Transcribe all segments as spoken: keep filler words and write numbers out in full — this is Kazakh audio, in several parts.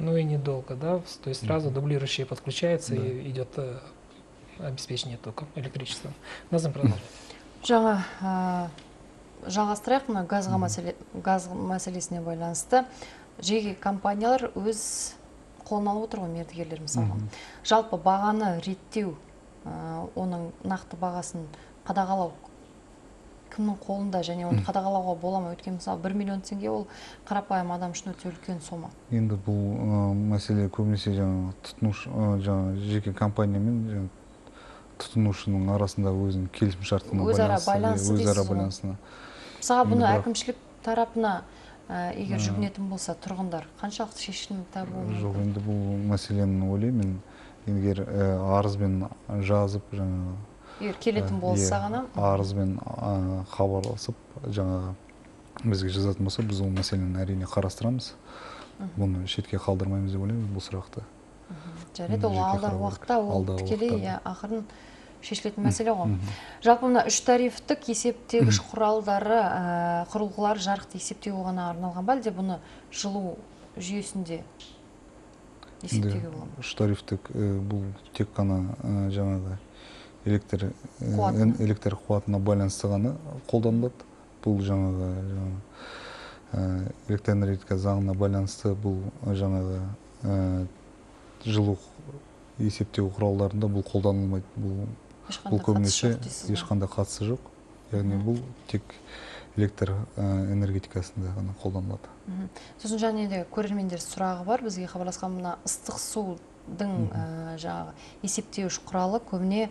Ну и недолго, да? То есть сразу Мгм. дублирующие подключается Да. и идет э, обеспечение током, электричеством. Назым продолжим. Жаңа ә, жалғастырайық, мына газға Мгм. мәселе, газ мәселесіне байланысты жеке компаниялар өз қолына алып отыр ғой, мердігерлер мысалы. Мгм. Жалпы бағаны реттеу, ә, оның нақты бағасын қадағалау кімнің қолында, және оны қадағалауға бола ма? Өйткені мысалы бір миллион теңге ол қарапайым адам үшін өте үлкен сома. Енді бұл ә, мәселе көбінесе жаңа тұтынушы, ә, жаңа жеке компания мен жаңа тұтынушының арасында өзінің келісім шартына Өзара байланысты, байланысты өзара дейсіз ғой. байланысына. Мысалы бұны Енді бірақ- әкімшілік тарапына ә, егер жүгінетін болса, тұрғындар қаншалықты шешім табуы Жоқ, мүмкін? енді бұл мәселені ойлаймын, егер ә, арызбен жазып, жаңа Егер келетін болса ғана, арызбен ә, хабарласып, жаңа бізге жазатын болса, біз ол мәселені әрине қарастырамыз. Бұны шетке қалдырмаймыз деп ойлаймын бұл сұрақты. жарайды, ол жеке алдағы қарау уақытта ол алдағы тікелей уақытта. иә, ақырын шешілетін мәселе ғой. Мгм. Жалпы мына үш тарифтік есептегіш құралдары, ә, құрылғылар жарықты есептеуге ғана арналған ба, әлде бұны жылу жүйесінде есептеуге бола ма? Үш тарифтік ә, бұл тек қана ә, жаңағы электр ә, Қуатына. электр қуатына байланысты ғана қолданылады. Бұл жаңағы жаңағы, ә, электроэнергетика заңына байланысты бұл жаңағы ә, жылу есептеу құралдарында бұл қолданылмайды. Бұл Ешқандай бұл қатысы көбінесе жоқ дейсіз ғой. ешқандай қатысы жоқ. Яғни бұл тек электр ә, энергетикасында ғана қолданылады. Мгм. Сосын және де көрермендер сұрағы бар, бізге хабарласқан мына ыстық судың ә, жаңағы есептеуіш құралы көбіне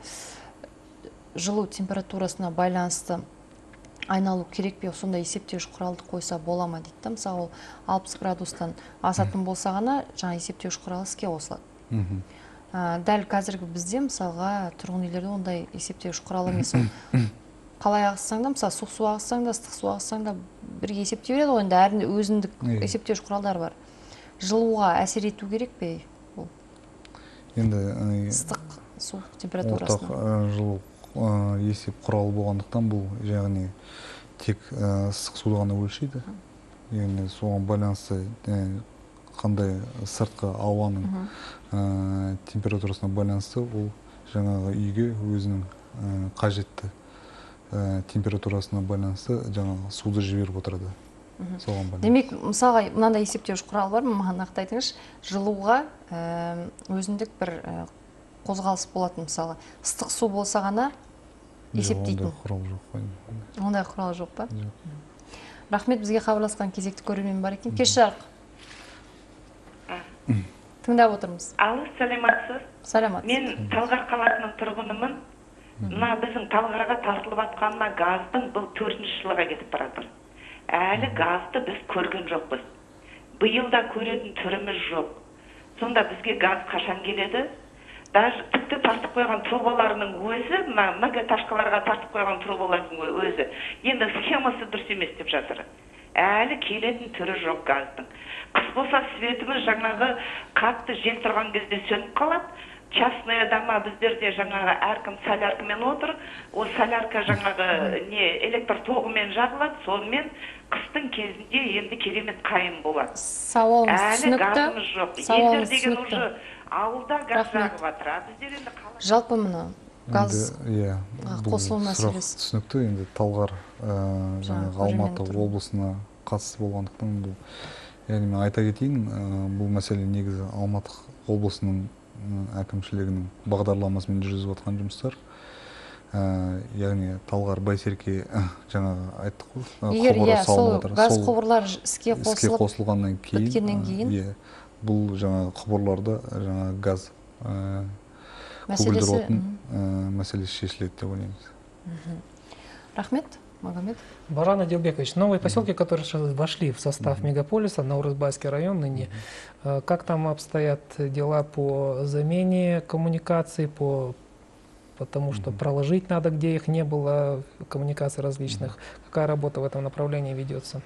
жылу температурасына байланысты айналу керек пе, сонда есептеуіш құралды қойса бола ма дейді да. Мысалы ол алпыс градустан асатын болса ғана жаңа есептеуіш құралы іске қосылады. Мгм. Ә, дәл қазіргі бізде мысалға тұрғын үйлерде ондай есептеуіш құралы емес. Ол қалай ағызсаң да, мысалы суық су ағызсаң да, ыстық су ағызсаң да бірге есептей береді ғой. Енді әрінде өзіндік Иә. есептеуіш құралдар бар. Жылуға әсер ету керек пе бұл Енді ә, ыстық су ортақ температурасына? ә, жылу ә, есеп құралы болғандықтан бұл яғни тек ә, ыстық суды ғана өлшейді. Яғни соған байланысты ә, қандай сыртқы ауаның ә, температурасына байланысты ол жаңағы үйге өзінің ә, қажетті ә, температурасына байланысты жаңағы суды жіберіп отырады. Соған байланысты. Демек, мысалға мынандай есептеуіш құрал бар ма? Маған нақты айтыңызшы. Жылуға ә, өзіндік бір ә, қозғалыс болатын, мысалы ыстық су болса ғана есептейтін. Ондай құрал жоқ қой. Ондай құрал жоқ па? Жоқ. Рахмет, бізге хабарласқан кезекті көрермен бар екен. Кеш жарық. Тыңдап отырмыз. Алло, сәлематсыз. Саламат. Мен Талғар қаласының тұрғынымын. Мына біздің Талғарға тартылып атқанына газдың бұл төртінші жылға кетіп баратыр. Әлі газды біз көрген жоқпыз. Биыл да көретін түріміз жоқ. Сонда бізге газ қашан келеді? Даже тіпті тартып қойған трубаларының өзі, мына многоэтажкаларға тартып қойған трубалардың өзі, енді схемасы дұрыс емес деп жатыр. Әлі келетін түрі жоқ газдың. Қыс болса светіміз жаңағы қатты жел тұрған кезде сөніп қалады. Частная дома біздерде жаңағы әркім соляркамен отыр. Ол солярка жаңағы не электр тоғымен жағылады. Сонымен қыстың кезінде енді керемет қайын болады. Сауалыңыз Әлі түсінікті. газымыз жоқ. Сауалыңыз Елдер деген түсінікті. уже ауылда газ Рахмет. жағып жатыр. А біздер енді қалай? Жалпы мына газ Енді, иә, бұл қосылу сұрақ мәселесі. түсінікті. Енді Талғар ә, жаңағы көрермен Алматы тұр. облысына қатысты болғандықтан бұл, яғни мен айта кетейін, ә, бұл мәселе негізі Алматы облысының ә, әкімшілігінің бағдарламасымен жүргізіп жатқан жұмыстар. Ә, яғни Талғар Байсерке ә, жаңағы айттық қой, ә, Егер құбыры иә, сол салынып жатыр. газ Сол құбырлар іске іске қосылып қосылғаннан кейін, біткеннен ә, кейін иә, бұл жаңағы құбырларда жаңағы газ ә, көгілдір мәселесі. отын ә, мәселесі шешіледі деп ойлаймыз. Рахмет, Магомед. Баран Адилбекович, новые поселки, которые сейчас вошли в состав мегаполиса, Наурызбайский район ныне, э, как там обстоят дела по замене коммуникаций, по, потому что проложить надо, где их не было, коммуникаций различных. Какая работа в этом направлении ведется?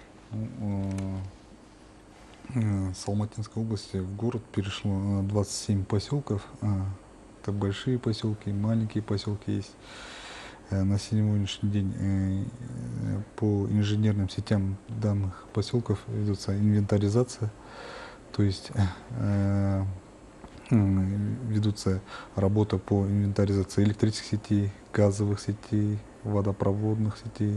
С Алматинской области в город перешло двадцать семь поселков. Это большие поселки, маленькие поселки есть. На сегодняшний день по инженерным сетям данных поселков ведется инвентаризация То есть э, ведутся работы по инвентаризации электрических сетей, газовых сетей, водопроводных сетей.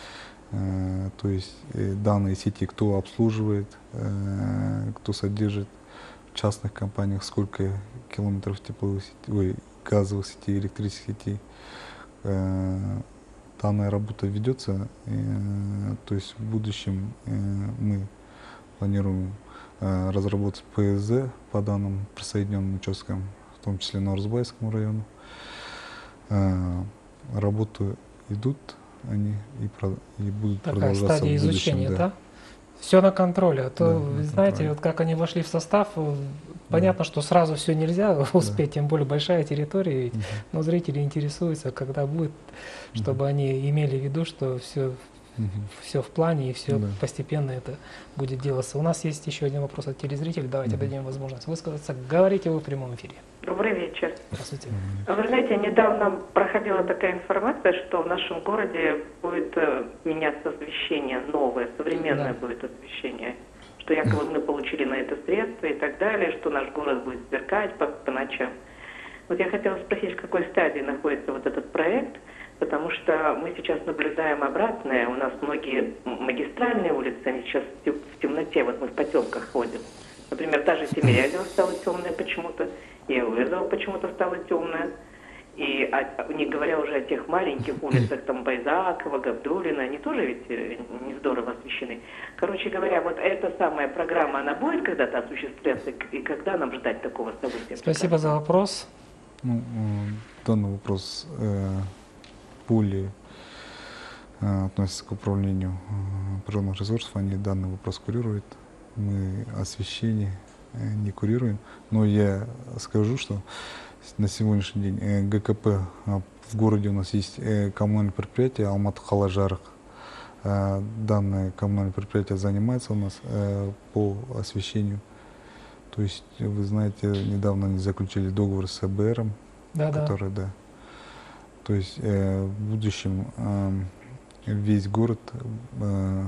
Э, то есть э, данные сети кто обслуживает, э, кто содержит в частных компаниях, сколько километров тепловых сетей, ой, газовых сетей, электрических сетей. Э, данная работа ведется, э, то есть в будущем э, мы планируем э, разработать П С З по данным присоединенным участкам, в том числе Наурызбайскому району. Э, работы идут, они и, про, и будут Такая продолжаться стадия в будущем. изучения, Да. да? Все на контроле. А то, Да, вы на знаете, контроле. вот как они вошли в состав, э, понятно, что сразу все нельзя успеть, тем более большая территория, ведь, Мгм. но зрители интересуются, когда будет, чтобы они имели в виду, что все, Мгм. все в плане и все Да. постепенно это будет делаться. У нас есть еще один вопрос от телезрителей, давайте Мгм. дадим возможность высказаться. Говорите вы в прямом эфире. Добрый вечер. Здравствуйте. Вы знаете, недавно проходила такая информация, что в нашем городе будет э, меняться освещение, новое, современное Да. будет освещение, что якобы мы получили на это средства и так далее, что наш город будет сверкать по, по ночам. Вот я хотела спросить, в какой стадии находится вот этот проект, потому что мы сейчас наблюдаем обратное. У нас многие магистральные улицы, они сейчас в тем- в темноте, вот мы в потемках ходим. Например, та же Тимирязева стала темная почему-то, и Ауэзова почему-то стала темная. И о- не говоря уже о тех маленьких улицах, там Байзакова, Габдулина, они тоже ведь э, не здорово освещены. Короче говоря, вот эта самая программа, она будет когда-то осуществляться, и когда нам ждать такого события? Спасибо за вопрос. Ну, э, данный вопрос э, более э, относится к управлению э, природных ресурсов, они данный вопрос курируют. Мы освещение э, не курируем, но я скажу, что на сегодняшний день э, Г К П э, в городе у нас есть э, коммунальное предприятие Алматы Қалажарық. Э, данное коммунальное предприятие занимается у нас э, по освещению. То есть, вы знаете, недавно они заключили договор с Э Б Ром, Да-да. который, да. То есть э, в будущем э, весь город, э,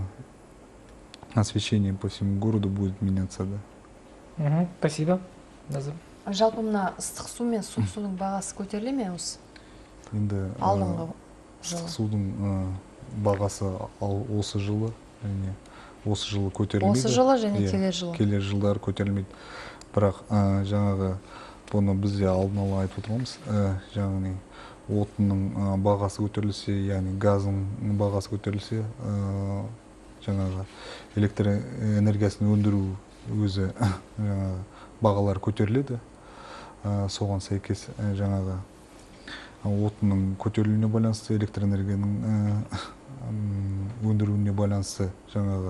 освещение по всему городу будет меняться, да. Мгм, спасибо. Назым. Жалпы мына ыстық су мен суық судың бағасы көтеріле ме осы Енді э, алдыңғы ыстық жылы? судың э, бағасы ал- осы жылы және осы жылы көтерілмейді. Осы жылы және Иә, келер жылы. келер жылдары көтерілмейді. Бірақ э, жаңағы бұны біз де алдын ала айтып отырмыз. Э, жаңағы отынның э, бағасы көтерілсе, яғни газдың бағасы көтерілсе, э, жаңағы электр энергиясын өндіру өзі жаңағы бағалар көтеріледі. Э, соған сәйкес э, жаңағы отынның көтерілуіне байланысты, электр энергияның э, м, өндіруіне байланысты жаңағы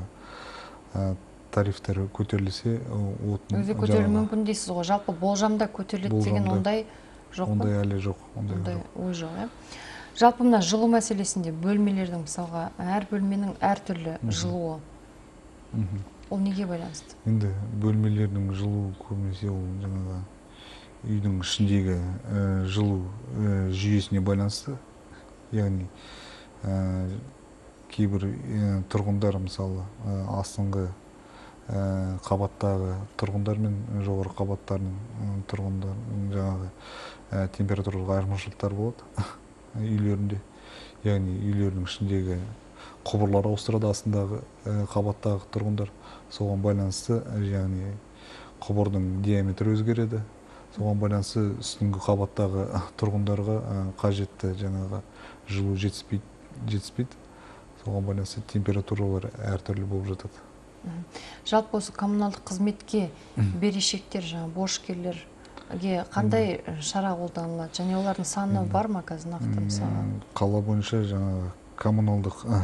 э, тарифтер көтерілсе, э, отын Өзі көтерілуі жаңағы- мүмкін дейсіз ғой. Жалпы болжамда көтеріледі деген Болжамда. ондай жоқ па? ондай әлі жоқ. Ондай Ондай жоқ. ой жоқ, иә. Жалпы мына жылу мәселесінде бөлмелердің мысалға әр бөлменің әртүрлі Мгм. жылуы. Мгм. Ол неге байланысты? Енді бөлмелердің жылу көбінесе ол жаңағы үйдің ішіндегі э, жылу э, жүйесіне байланысты. Яғни э, кейбір э, тұрғындар мысалы э, астыңғы э, қабаттағы тұрғындар мен жоғары қабаттардың э, тұрғындарының жаңағы э, температуралық айырмашылықтар болады үйлерінде. Яғни үйлердің ішіндегі құбырлар ауыстырады астындағы э, қабаттағы тұрғындар. Соған байланысты э, яғни құбырдың диаметрі өзгереді. Соған байланысты үстіңгі қабаттағы тұрғындарға э, қажетті жаңағы жылу жетіспейді. жетіспейді. Соған байланысты температуралар әртүрлі болып жатады. Мгм. Жалпы осы коммуналдық қызметке берешектер, жаңа борышкерлерге қандай шара қолданылады? Және олардың саны Мгм. бар ма қазір нақты мысалы? М, Қала бойынша жаңағы коммуналдық э,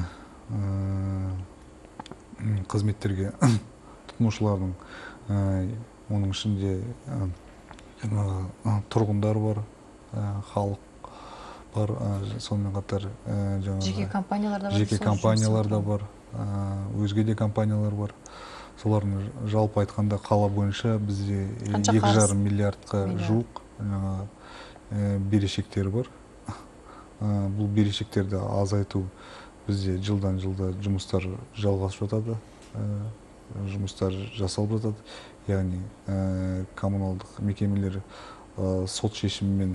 м, қызметтерге тұтынушылардың э, оның ішінде э, жаңағы э, тұрғындар бар, э, халық бар, э, сонымен қатар э, жаңағы Жеке компаниялар да бар. жеке сол компаниялар да жұмыс бар, э, өзге де компаниялар бар. Солардың жалпы айтқанда қала бойынша бізде э, Қанша екі қарыз? жарым миллиардқа Миллиард. жуық жаңағы э, берешектер бар. Э, Бұл берешектерді азайту бізде жылдан жылда жұмыстар жалғасып жатады, э, жұмыстар жасалып жатады. яғни коммуналдық мекемелер сот шешімімен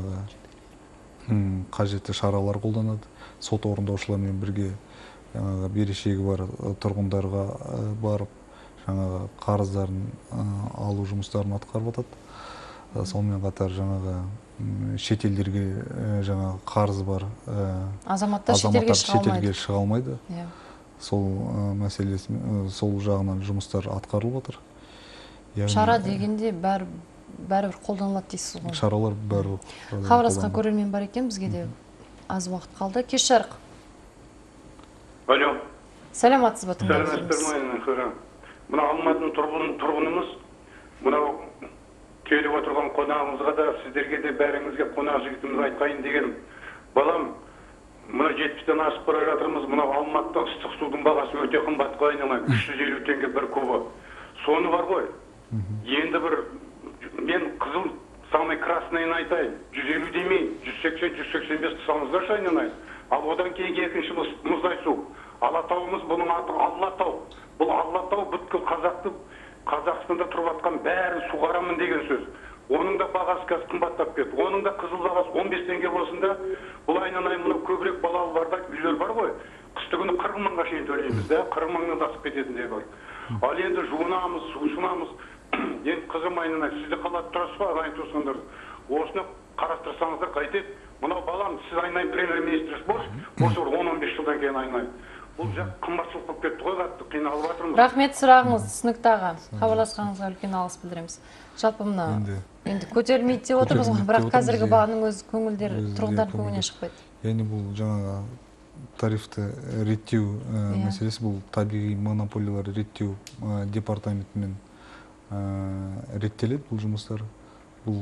қажетті шаралар қолданады. Сот орындаушылармен бірге берешегі бар тұрғындарға барып жаңағы қарыздарын алу жұмыстарын атқарып атады. Сонымен қатар жаңағы шетелдерге жаңағы қарызы бар азаматтар шетелге шыға алмайды. Сол мәселесі, сол жағынан жұмыстар атқарылып отыр. Шара дегенде бәрі бәрібір қолданылады дейсіз ғой? Шаралар бәрі. Хабарласқан көрермен бар екен, бізге де аз уақыт қалды. Кеш жарық. Алло. Сәлематсыз ба, тыңдап жүрміз. Мына Алматының тұрғынымыз, мынау келіп отырған қонағымызға да, сіздерге де бәріңізге қонақ жігітіміз айтқайын деген. Балам, мына жетпістен асып бара жатырмыз, мына Алматыда ыстық судың бағасы өте қымбатқа айналады, үш жүз елу теңге бір кубы. Соны бар ғой. Енді бір мен қызыл самый красныйын айтайын, жүз елу демей, жүз сексен жүз сексен бес тұсаңыздаршы айналайын. Ал одан кейін екінші мұздай су. Алатауымыз бұның аты Аллатау. Бұл Аллатау бүткіл қазақты, Қазақстанда тұрып атқан бәрін суғарамын деген сөз. Оның да бағасы қазір қымбаттап кетті. Оның да қызыл бағасы он бес теңге болсында, бұл айналайын мына көбірек балалы барда үйлер бар ғой. Қысты күні қырық мыңға шейін төлейміз да, қырық мыңнан асып кететіндей ғой. Ал енді жуынамыз, сусынамыз. Енді қызым айналайын, сізді қалады тұрасыз ба, ағайын туысқандар. Осыны қарастырсаңыздар қайтеді. Мынау балам, сіз айналайын премьер-министр болшы, осы бір он он бес жылдан кейін айналайын. Бұл жақ қымбатшылық болып кетті ғой, қатты қиналып жатырмыз. Рахмет, сұрағыңыз түсінікті аға. Хабарласқаныңызға үлкен алғыс білдіреміз. Жалпы мына енді көтерілмейді деп отырмыз ғой, бірақ қазіргі бағаның өз көңілдер тұрғындардың көңілінен шықпайды. Яғни бұл жаңа тарифті реттеу мәселесі, бұл табиғи монополиялар реттеу департаментімен реттеледі бұл жұмыстар. Бұл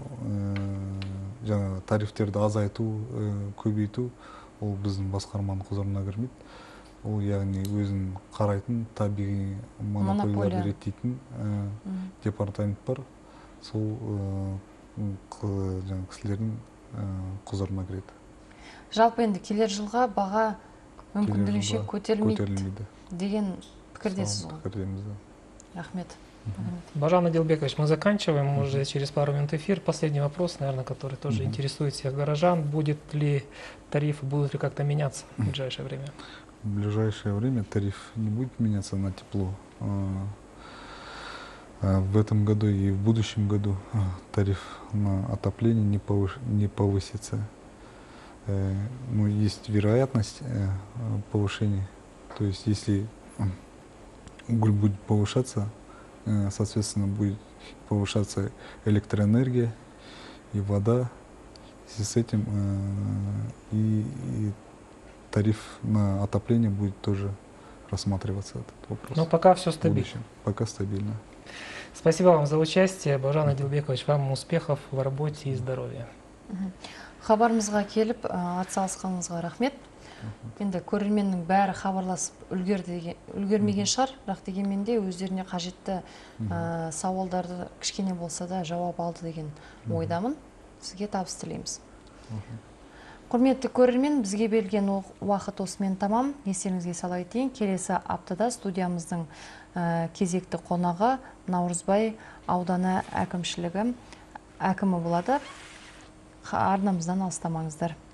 жаңа тарифтерді азайту, көбейту, ол біздің басқарманың құзырына кірмейді. Ол яғни өзін қарайтын табиғи монополияларды реттейтін департамент бар. Сол жаңа кісілердің құзырына кіреді. Жалпы енді келер жылға баға мүмкіндігінше көтерілмейді деген пікірдесіз ғой? Пікірдеміз. Рахмет. Бажан Адилбекович, мы заканчиваем, мы уже через пару минут эфир. Последний вопрос, наверное, который тоже mm-hmm. интересует всех горожан. Будет ли тарифы, будут ли как-то меняться в ближайшее время? В ближайшее время тариф не будет меняться на тепло. В этом году и в будущем году тариф на отопление не, повыш... не повысится. Но есть вероятность повышения. То есть если уголь будет повышаться, соответственно, будет повышаться электроэнергия и вода. В связи с этим и, и тариф на отопление будет тоже рассматриваться этот вопрос. Но пока все стабильно. Пока стабильно. Спасибо вам за участие. Бажан Адилбекович, вам успехов в работе и здоровья. Хабарымызға келіп, атсалысқаныңызға рахмет. Енді көрерменнің бәрі хабарласып үлгермеген шығар, бірақ дегенмен де өздеріне қажетті сауалдарды кішкене болса да жауап алды деген ойдамын. Сізге табыс тілейміз. Құрметті көрермен, бізге берілген уақыт осымен тамам. Естеріңізге сала кетейін, келесі аптада студиямыздың кезекті қонағы Наурызбай ауданы әкімшілігі әкімі болады. Арнамыздан алыстамаңыздар.